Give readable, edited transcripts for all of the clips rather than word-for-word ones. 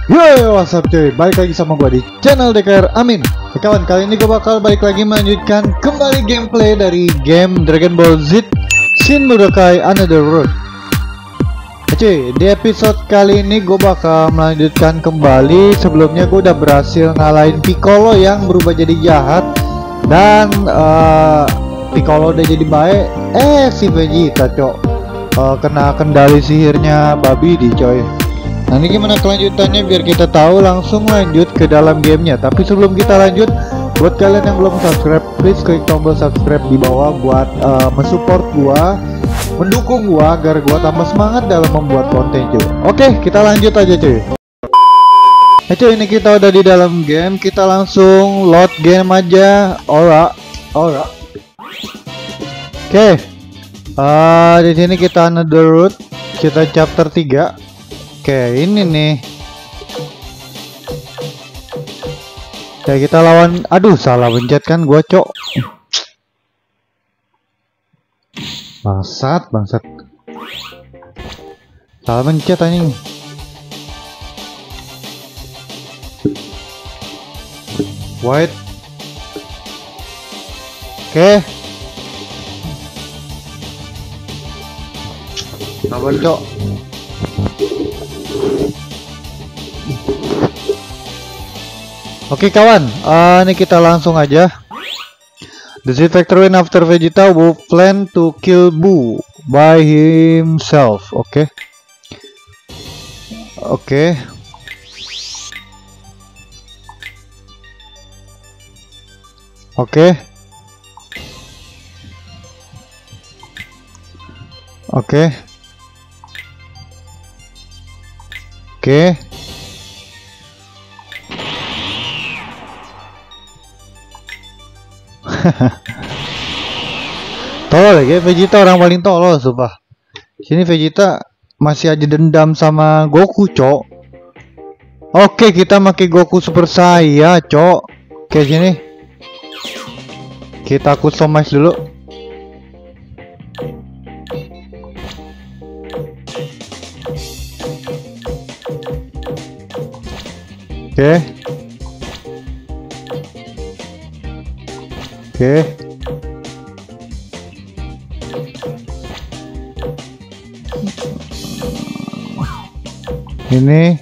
Yo, what's up cuy, balik lagi sama gua di channel DKR Amin. Kawan, kali ini gua bakal balik lagi melanjutkan kembali gameplay dari game Dragon Ball Z Shin Budokai Another World. Cuy, di episode kali ini gua bakal melanjutkan kembali. Sebelumnya gua udah berhasil ngalahin Piccolo yang berubah jadi jahat. Dan Piccolo udah jadi baik. Si Vegeta cok kena kendali sihirnya babi di coy. Nah, ini gimana kelanjutannya biar kita tahu, langsung lanjut ke dalam gamenya. Tapi sebelum kita lanjut, buat kalian yang belum subscribe, please klik tombol subscribe di bawah buat mensupport gua, mendukung gua agar gua tambah semangat dalam membuat konten cuy. Oke, kita lanjut aja cuy. Cuy, ini kita udah di dalam game, kita langsung load game aja. Ora. Oke. Di sini kita Another Road, kita chapter 3. Oke, ini nih. Ya, kita lawan. Aduh, salah pencet kan gua, cok. Bangsat. Salah pencet anjing. Wait. Oke. Sabar, cok. Oke kawan, ini kita langsung aja. The Z Factor win after Vegeta who plan to kill Buu by himself. Oke. Tolol ya, Vegeta orang paling tolol sumpah. Sini Vegeta masih aja dendam sama Goku, cok. Oke, kita pakai Goku Super Saya, cok. Oke, sini kita customize dulu. Oke. Ini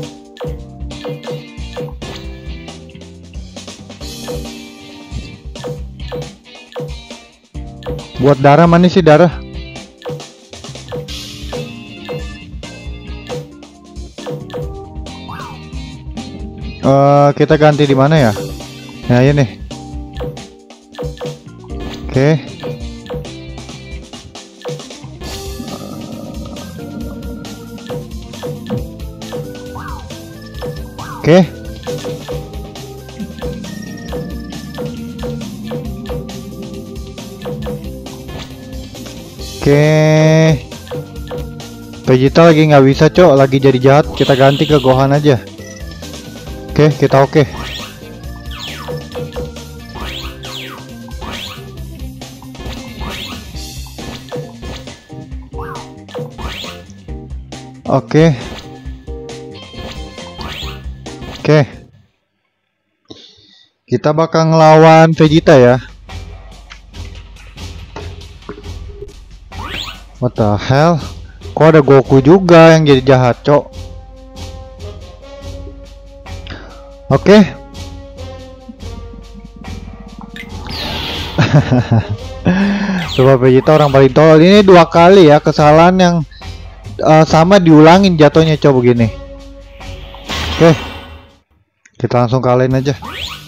buat darah, mana sih darah? Kita ganti di mana ya? Nah, ini. Oke. Vegeta lagi nggak bisa, cok, lagi jadi jahat. Kita ganti ke Gohan aja. Kita oke. Kita bakal ngelawan Vegeta ya. What the hell? Kok ada Goku juga yang jadi jahat, cok? Coba Vegeta orang paling tolol. Ini 2 kali ya kesalahan yang sama diulangin jatuhnya, coba begini. Kita langsung kalahin aja.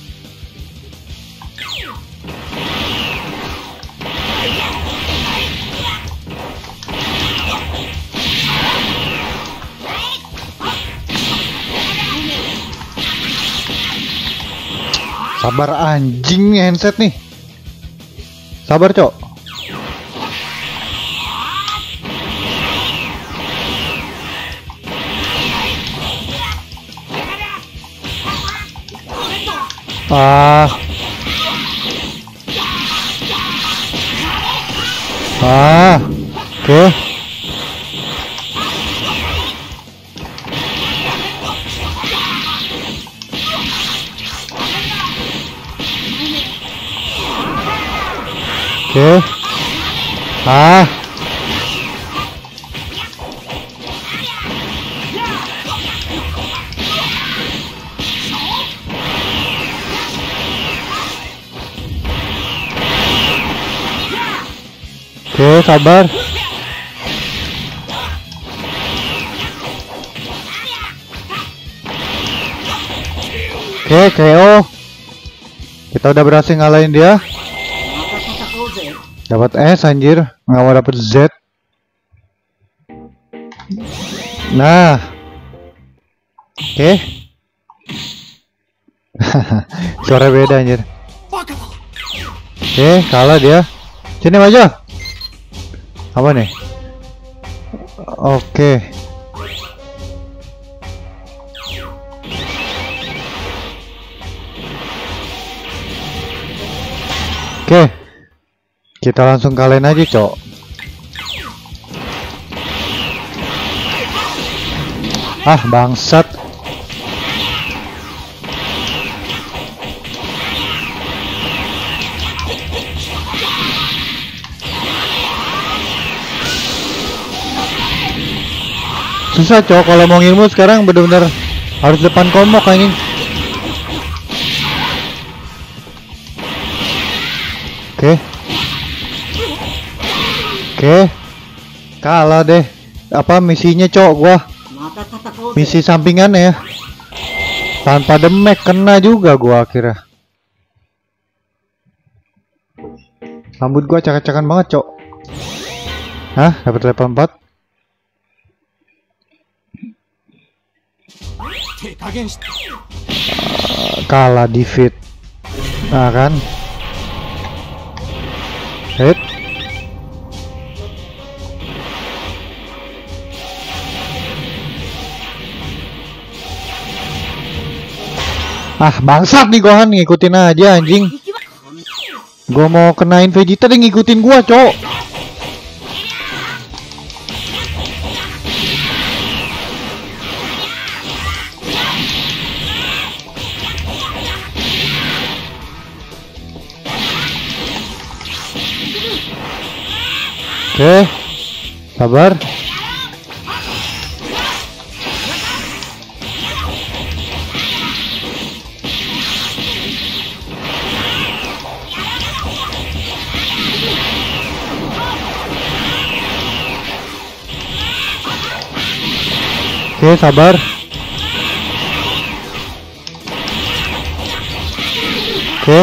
Sabar anjing, handset nih. Sabar, cok. Oke. Oke. Ah. Oke, sabar. Oke, KO. Kita udah berhasil ngalahin dia. Dapat S anjir, nggak mau dapet Z. Nah. Oke. Suara beda anjir. Oke, kalah dia. Sini aja. Apa nih? Oke. Oke. Kita langsung kalahin aja, Cok. Ah, bangsat. Susah, Cok, kalau mau ngilmu sekarang bener-bener harus depan komok anjing. Oke. Oke. Kalah deh. Apa misinya, Cok, gua? Misi sampingan ya. Tanpa damage kena juga gua akhirnya. Rambut gua acak-acakan banget, Cok. Hah, dapat level 4. Kalah di fit. Nah kan. Hit. Ah, bangsat nih Gohan, ngikutin aja anjing. Gua mau kenain Vegeta dia ngikutin gua, Cok. Oke, sabar. Oke, sabar. Oke.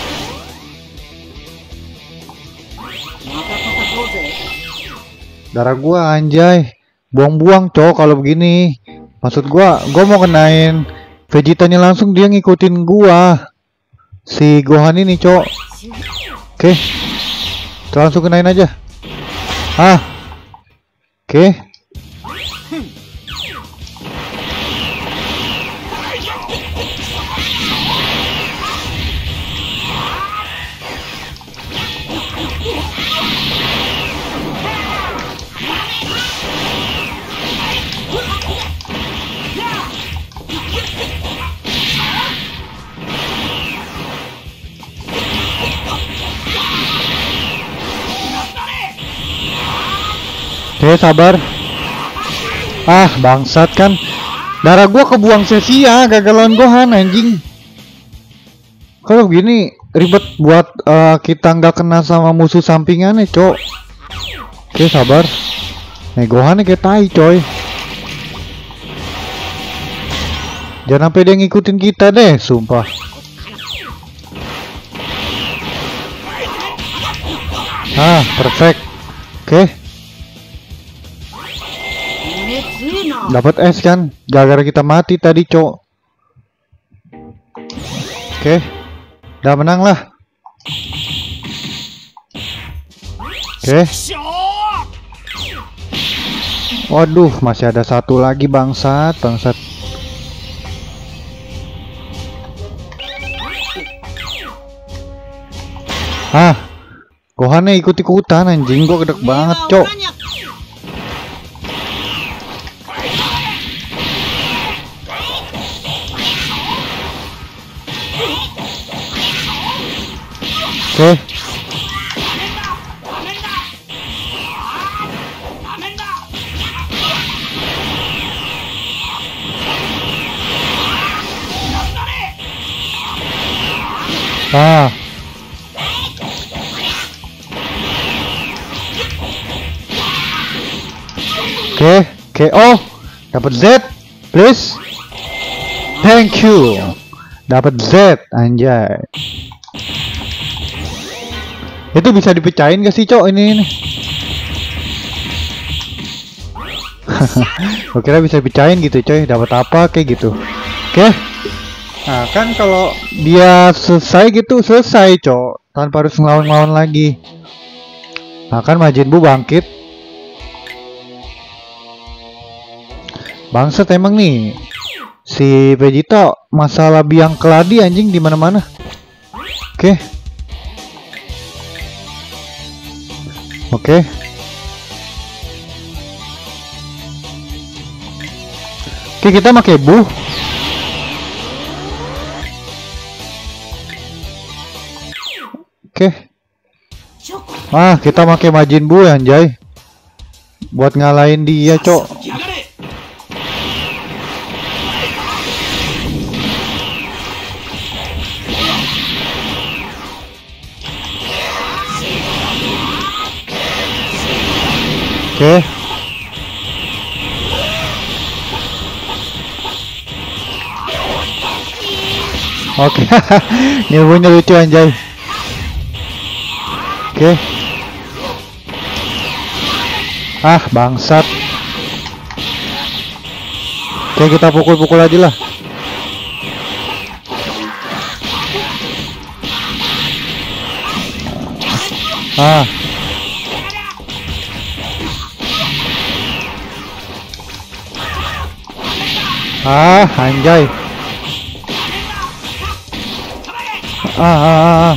Darah gua anjay. Buang-buang, Cok, kalau begini. Maksud gua mau kenain Vegetanya langsung, dia ngikutin gua. Si Gohan ini, Cok. Oke. Kita langsung kenain aja. Ah. Oke. Oke, sabar. Ah, bangsat kan. Darah gua kebuang sia-sia, gagal lawan Gohan anjing. Kalau begini ribet buat kita nggak kena sama musuh sampingannya, Cok. Oke, sabar. Nih Gohan kayak tai, coy. Jangan sampai dia ngikutin kita deh, sumpah. Ah, perfect. Oke. Dapat S kan, gara-gara kita mati tadi, Cok. Oke. Udah menang lah. Oke. Waduh, masih ada satu lagi, bangsat. Ah, Gohannya ikut-ikutan anjing, gua gedek banget, Cok. Oke. Ah. Oke. Oh, dapat Z, please. Thank you. Dapat Z, anjay. Itu bisa dipecahin gak sih, Cok, ini? Gue kira bisa dipecahin gitu, coy. Dapat apa kayak gitu. Oke. Nah, kan kalau dia selesai gitu, selesai, Cok. Tanpa harus ngelawan-ngelawan lagi. Nah, kan Majin Buu bangkit. Bangsat emang nih. Si Vegeta masalah biang keladi anjing di mana-mana. Oke. Oke. Oke, kita pakai Buu. Oke. Ah, kita pakai Majin Buu anjay. Buat ngalahin dia, Cok. Oke. Oke. Nyebutnya lucu anjay. Oke. Ah, bangsat. Oke, kita pukul-pukul aja lah. Ah. Ah, anjay. Ah.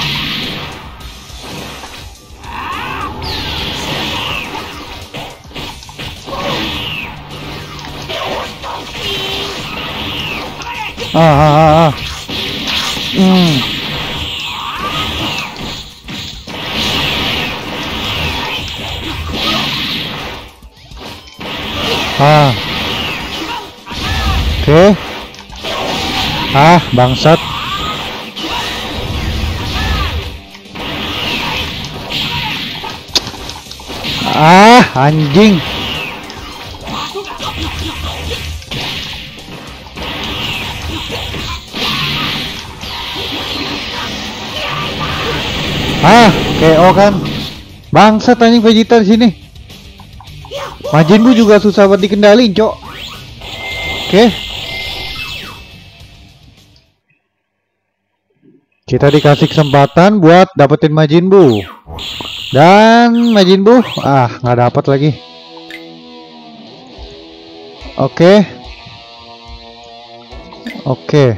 Oke. Ah, bangsat. Ah, anjing. Ah, KO kan. Bangsat anjing Vegeta di sini. Majin Buu juga susah buat dikendalin, Cok. Oke. Kita dikasih kesempatan buat dapetin Majin Buu. Dan Majin Buu, nggak dapat lagi. Oke. Oke.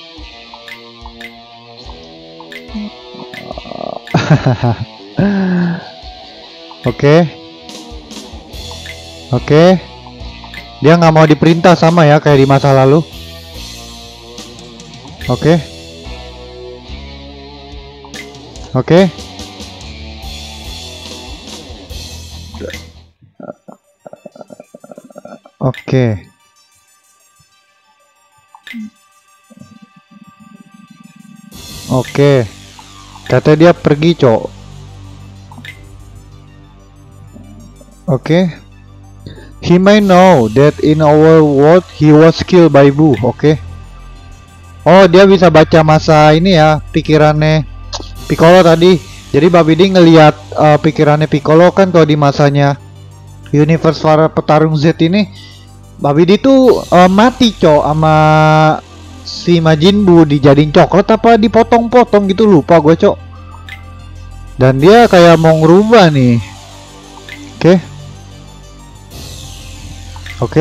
Oke. Oke. Dia nggak mau diperintah sama ya kayak di masa lalu. Oke. Oke. Oke. Oke. Kata dia pergi, Cok. Oke. He may know that in our world he was killed by Buu. Oke. Oh, dia bisa baca masa ini ya, pikirannya Piccolo tadi. Jadi Babi D ngelihat pikirannya Piccolo kan kalau di masanya Universe para petarung Z ini, Babi D tuh mati, Cok, sama si Majin Buu dijadiin coklat apa dipotong-potong gitu, lupa gue, Cok. Dan dia kayak mau ngerubah nih. Oke. Oke.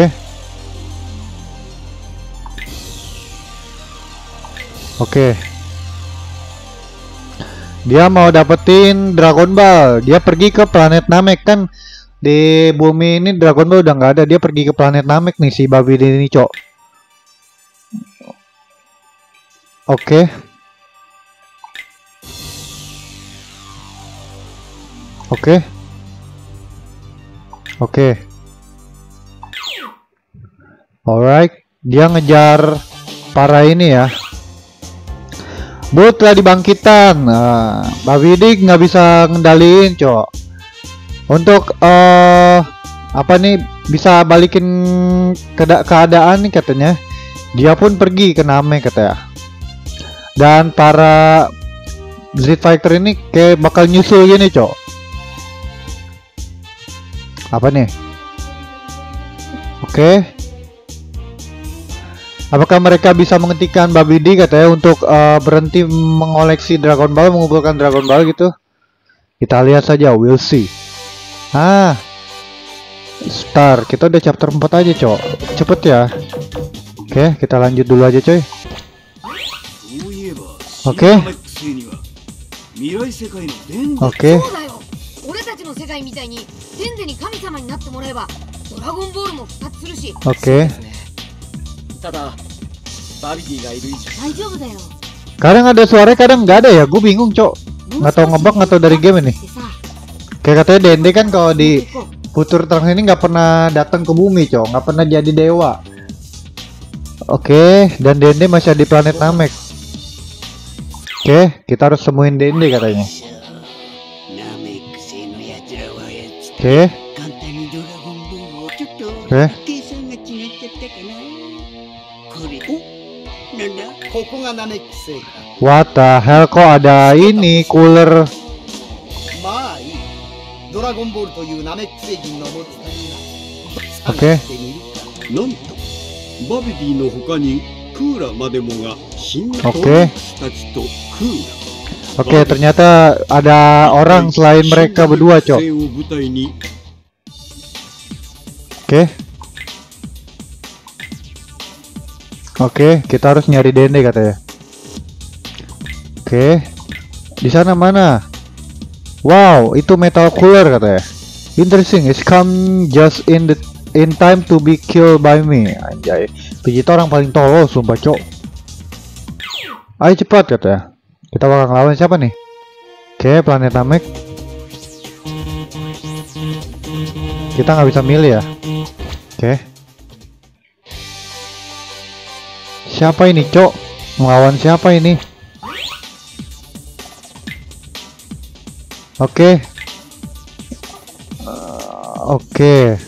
Oke. Dia mau dapetin Dragon Ball. Dia pergi ke planet Namek kan. Di bumi ini Dragon Ball udah nggak ada. Dia pergi ke planet Namek nih si Babi D ini, Cok. Oke. Oke. Oke. Alright, dia ngejar para ini ya. Bolt telah dibangkitkan. Babi Dik nggak bisa ngendaliin, cok. Untuk apa nih, bisa balikin keadaan nih katanya. Dia pun pergi ke Namek katanya. Dan para Street Fighter ini kayak bakal nyusul gini, cok. Apa nih? Oke. Apakah mereka bisa menghentikan Babi Dik katanya untuk berhenti mengoleksi Dragon Ball, mengumpulkan Dragon Ball gitu? Kita lihat saja, we'll see. Start. Kita udah chapter 4 aja, cok. Cepet ya. Oke, kita lanjut dulu aja, coy. Oke. Oke. Oke. Kadang ada suara, kadang nggak ada ya. Gue bingung, cok. Nggak tahu ngebug, nggak tahu dari game ini. Kayak katanya Dende kan kalau di Future Trunks ini nggak pernah datang ke bumi, cok. Nggak pernah jadi dewa. Oke, dan Dende masih ada di planet Namek. Oke, kita harus temuin Dende katanya. Oke. Oke. What the hell, kok ada ini cooler? Oke. Oke, ternyata ada orang selain mereka berdua, cok. Oke, kita harus nyari Dende katanya. Oke. Di sana mana? Wow, itu metal cooler katanya. Interesting, it's come just in time to be killed by me. Anjay, Vegeta orang paling tolol sumpah, cok. Ayo cepat katanya. Kita bakal ngelawan siapa nih? Oke, planet Namek. Kita nggak bisa milih ya. Oke. Siapa ini, cok? Melawan siapa ini? Oke. Oke.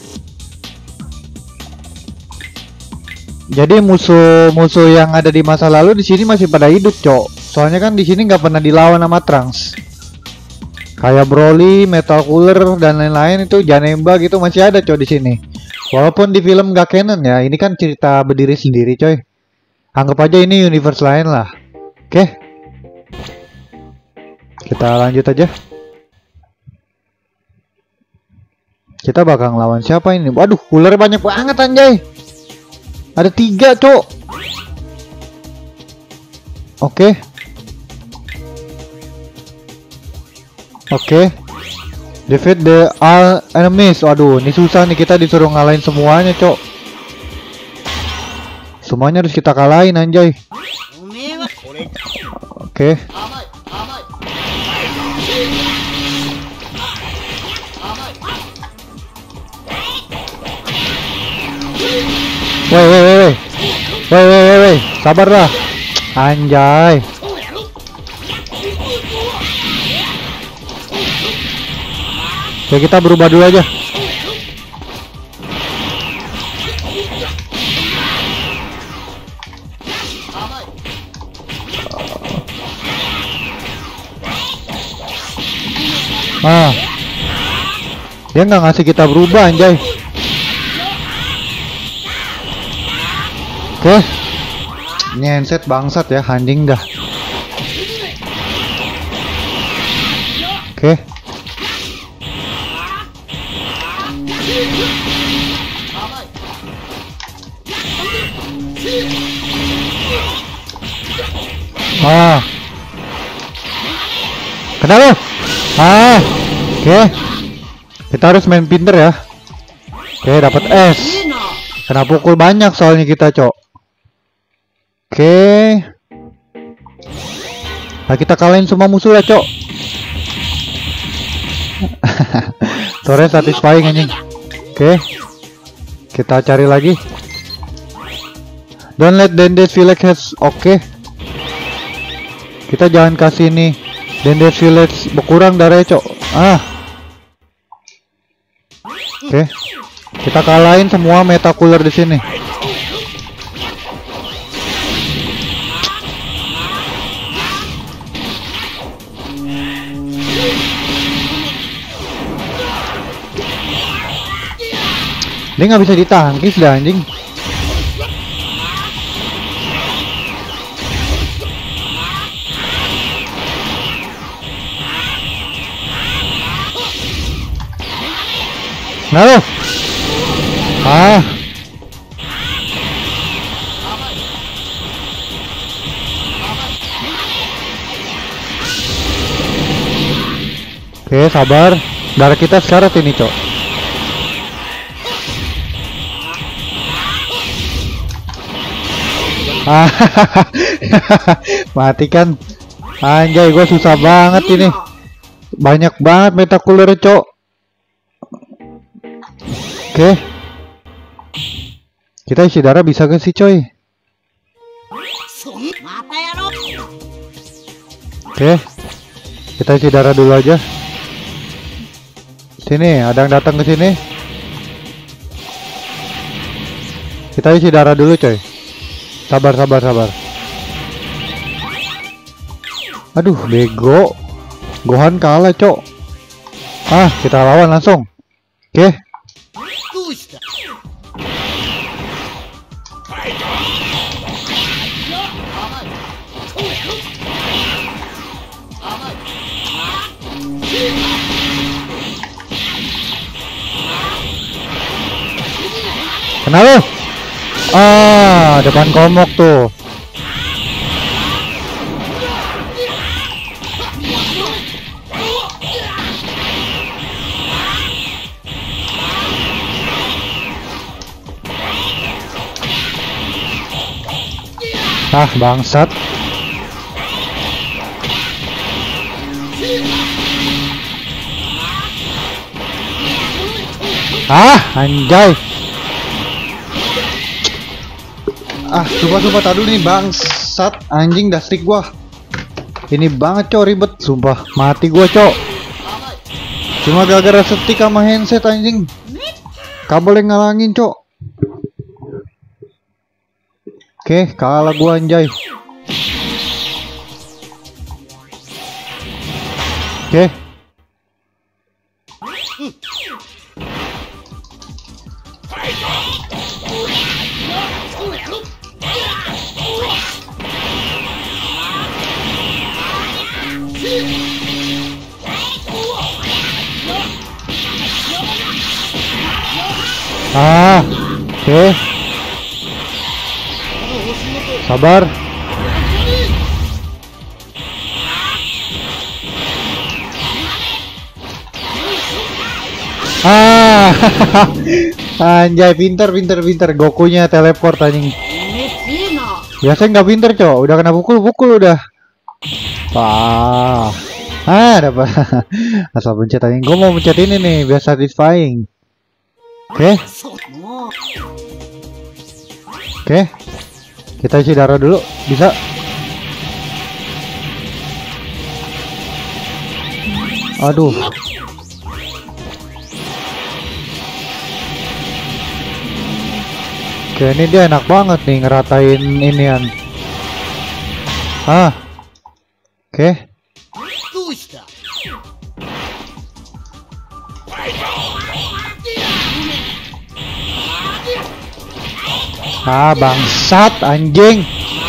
Jadi musuh-musuh yang ada di masa lalu di sini masih pada hidup, cok. Soalnya kan di sini nggak pernah dilawan sama Trunks. Kayak Broly, Metal Cooler dan lain-lain itu, Janemba gitu masih ada, cok, di sini. Walaupun di film nggak canon ya, ini kan cerita berdiri sendiri, coy. Anggap aja ini universe lain lah. Oke. Kita lanjut aja. Kita bakal ngelawan siapa ini? Waduh, cooler banyak banget anjay. Ada 3, cok. Oke. Oke. Defeat the all enemies. Waduh, ini susah nih, kita disuruh ngalahin semuanya, cok. Semuanya harus kita kalahin anjay. Oke. Woi, sabarlah. Anjay. Oke, kita berubah dulu aja. Dia nggak ngasih kita berubah anjay. Oke. Ini handset bangsat ya, handing dah. Oke. Kena lo. Oke. Kita harus main pinter ya. Oke, dapat S. Kena pukul banyak soalnya kita, cok. Oke. Nah, kita kalahin semua musuh lah, cok. Sore satisfying anjing. Oke. Kita cari lagi. Don't let Dende's village has. Oke. Kita jangan kasih nih Dende Village berkurang darahnya, cok. Oke. Kita kalahin semua meta cooler di sini. Dia nggak bisa ditangkis dah anjing. Nah, oke, sabar. Darah kita sekarat ini, cok. Mati kan. Anjay, gue susah banget ini. Banyak banget meta cooler, cok. Oke. Kita isi darah bisa gak sih, coy? Oke. Kita isi darah dulu aja. Sini, ada yang datang ke sini. Kita isi darah dulu, coy. Sabar. Aduh, bego. Gohan kalah, cok. Kita lawan langsung. Oke. Kena lu. Depan komok tuh. Bangsat. Anjay. Sumpah tadi nih bangsat. Anjing dah stick gua. Ini banget, cok, ribet. Sumpah, mati gua, cok. Cuma gara-gara stick sama handset, anjing. Kabel yang ngalangin, cok. Oke, kalah gua, anjay. Oke. Oke. Sabar. Anjay, pinter. Gokunya teleport anjing. Biasanya nggak pinter, cok. Udah kena pukul udah. Dapat. Asal pencet anjing. Gue mau pencet ini nih, biar satisfying. Oke. Kita isi darah dulu, bisa? Aduh. Oke, ini dia enak banget nih ngeratain inian. Oke. Bangsat anjing.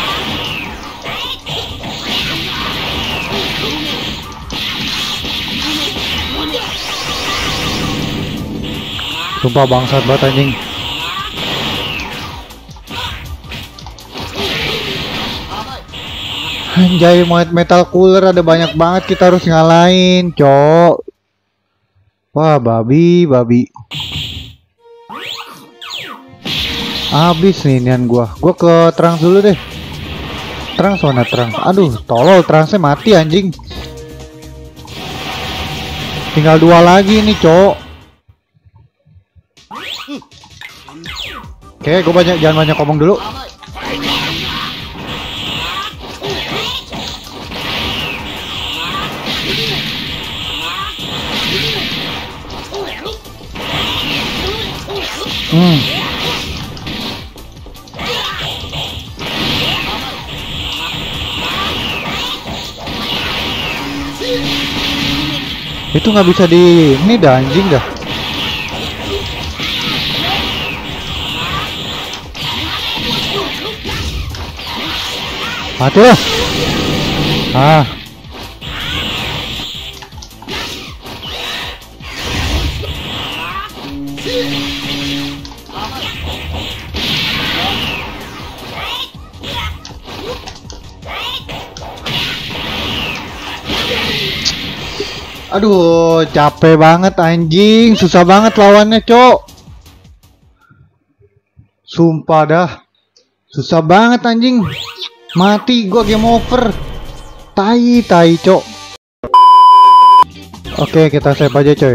Sumpah bangsat banget anjing. Anjay, metal cooler ada banyak banget, kita harus ngalahin, cok. Wah, babi. Habis nih inian gua ke Trunks dulu deh. Trunks mana Trunks? Aduh, tolol, Trunksnya mati anjing. Tinggal 2 lagi nih, cok. Oke, gua jangan banyak ngomong dulu. Itu nggak bisa di ini dah anjing dah. Mati lah. Ah. Aduh, capek banget anjing, susah banget lawannya, Cok. Sumpah dah. Susah banget anjing. Mati gua, game over. Tai, Cok. Oke, kita save aja, coy.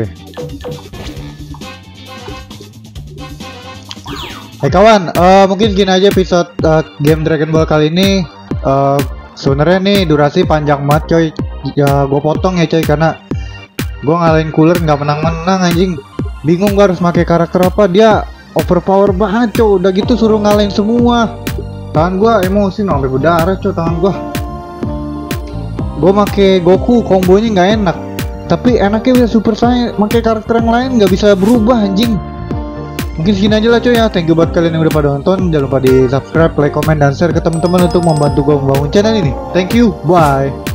Hai kawan, mungkin gini aja episode game Dragon Ball kali ini. Sebenarnya nih durasi panjang banget, coy. Ya, gua potong ya, coy, karena gua ngalahin Cooler nggak menang-menang anjing. Bingung gua harus pakai karakter apa, dia overpower banget, coy. Udah gitu suruh ngalahin semua. Tangan gua emosi sampai berdarah, coy, tangan gua. Gua make Goku, kombonya nggak enak. Tapi enaknya bisa Super Saiyan, pakai karakter yang lain nggak bisa berubah anjing. Mungkin segini aja lah, coy, ya. Thank you buat kalian yang udah pada nonton. Jangan lupa di subscribe, like, comment, dan share ke teman-teman untuk membantu gua membangun channel ini. Thank you, bye.